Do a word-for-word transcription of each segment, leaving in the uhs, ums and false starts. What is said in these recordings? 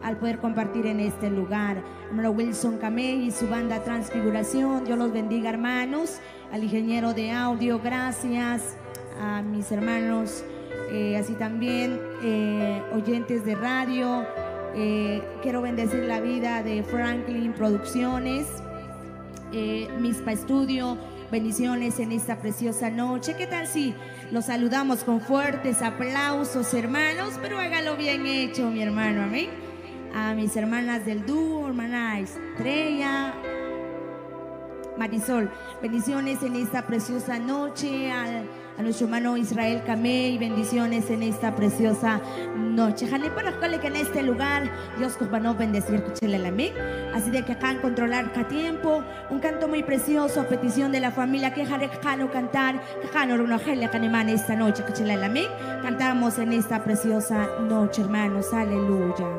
al poder compartir en este lugar. Hermano Wilson Camey y su banda Transfiguración, Dios los bendiga, hermanos. Al ingeniero de audio, gracias. A mis hermanos, eh, así también eh, oyentes de radio. Eh, quiero bendecir la vida de Franklin Producciones, eh, Mispa Estudio. Bendiciones en esta preciosa noche. ¿Qué tal si los saludamos con fuertes aplausos, hermanos? Pero hágalo bien hecho, mi hermano, amén. A mis hermanas del dúo, hermana Estrella, Marisol, bendiciones en esta preciosa noche. Al, a nuestro hermano Israel Camey, bendiciones en esta preciosa noche. Jale para que en este lugar Dios nos va a bendecir, escúchale la amén. Así de que acá en controlar cada tiempo, un canto muy precioso a petición de la familia que jale jano cantar, que jano una gele canemán esta noche, escúchale la amén. Cantamos en esta preciosa noche, hermanos, aleluya.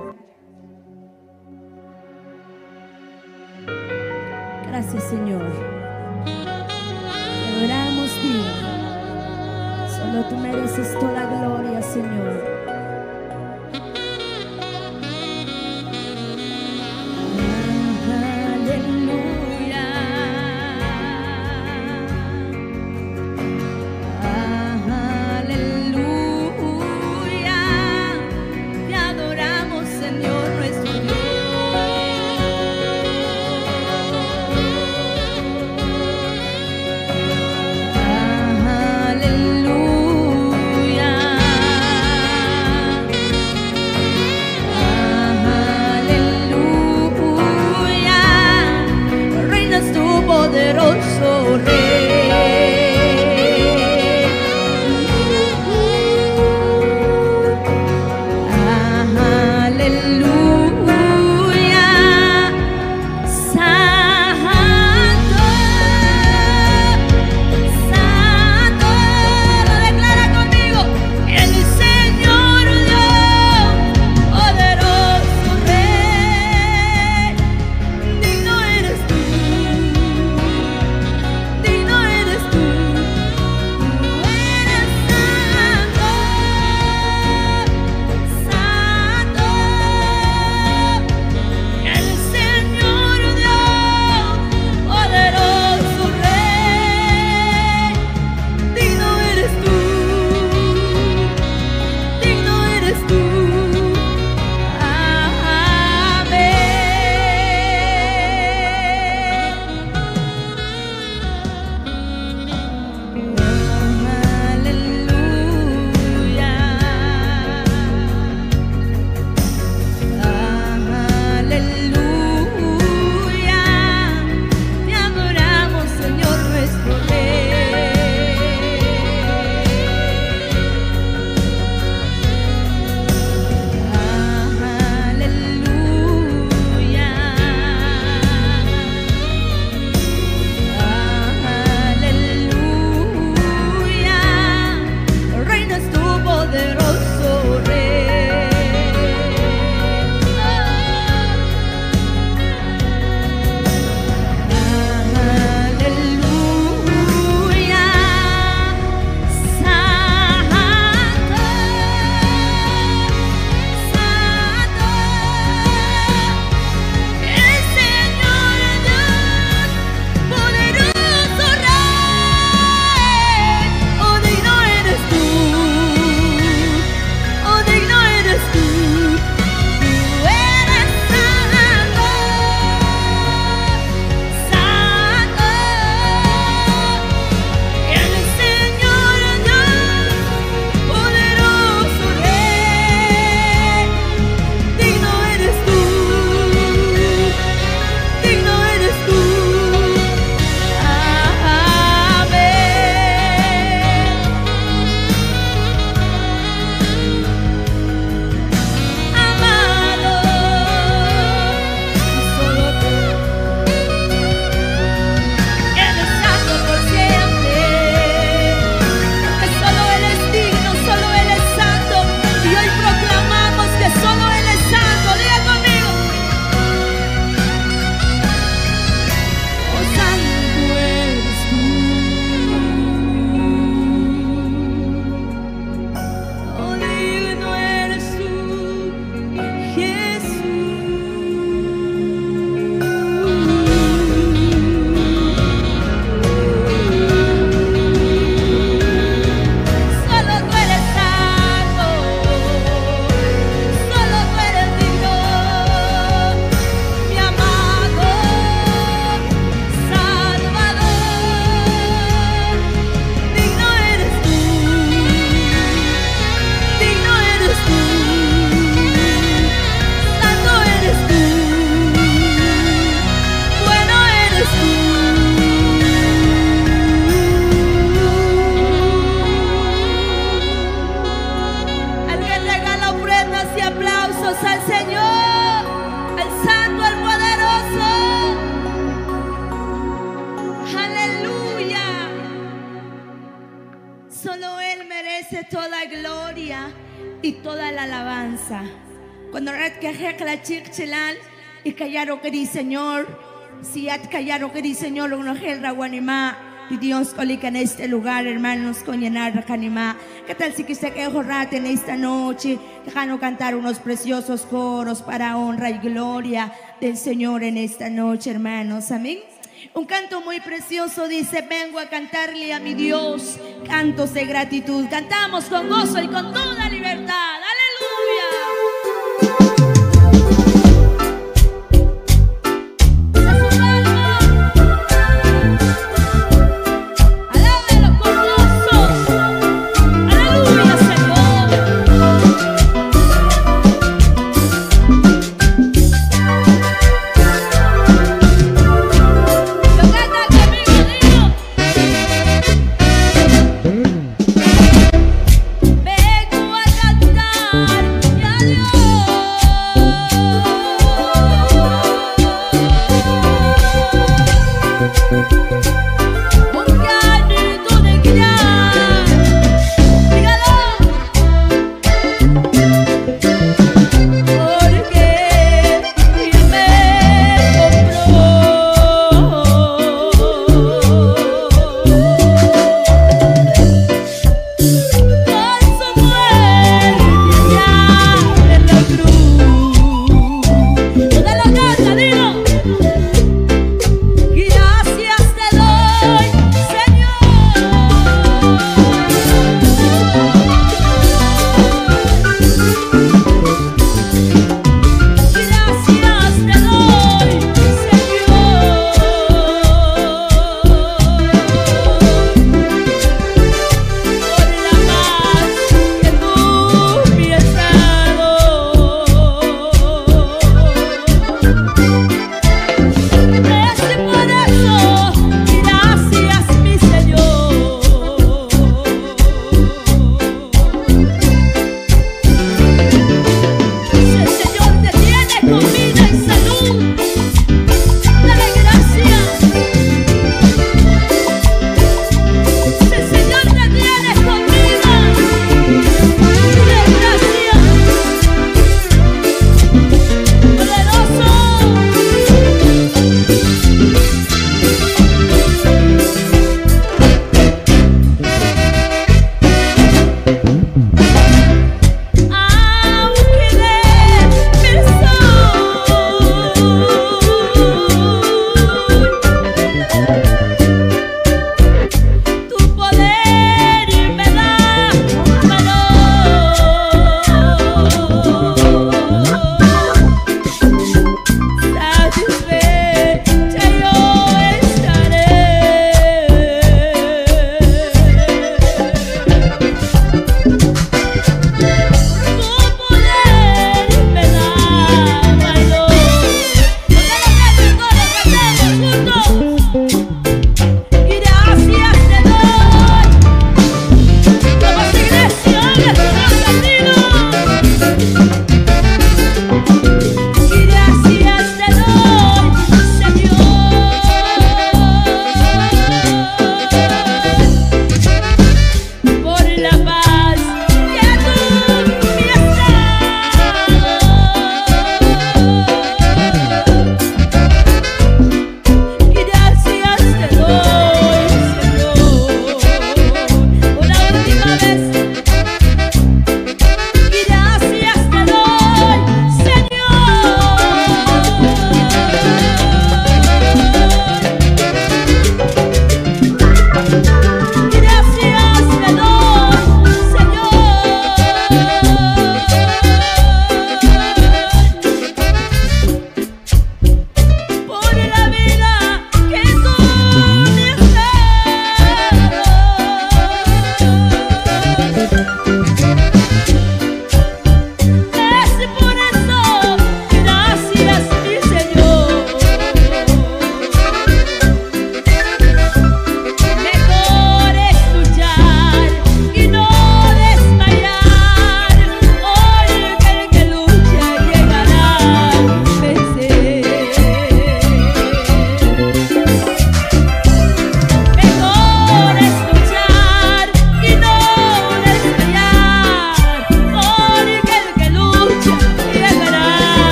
Gracias, Señor. Te adoramos, Dios. Solo tú mereces toda la gloria, Señor. Aleluya. toda gloria y toda la alabanza. Cuando la chichelal y callaron que di Señor, si at callaron que di Señor, uno gelra guanima. Y Dios colica en este lugar, hermanos, con llenar canima. ¿Qué tal si quise que jorrate en esta noche? Dejando cantar unos preciosos coros para honra y gloria del Señor en esta noche, hermanos. Amén. Un canto muy precioso dice: vengo a cantarle a mi Dios cantos de gratitud. Cantamos con gozo y con toda libertad. ¡Aleluya! Poderoso.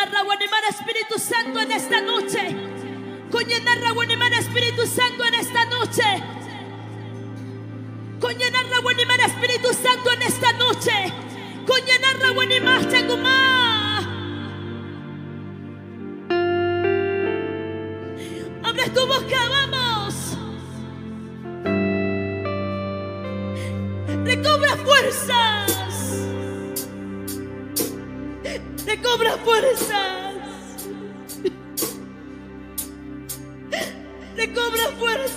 Raguanimara Espíritu Santo en esta noche. Coñena Raguanimara Espíritu Santo en esta noche. Coñena Raguanimara Espíritu Santo en esta noche. Coñena Raguanimara Chagumá. Abre tu boca, vamos. Recobra fuerzas. Recobra fuerzas. Recobra fuerzas.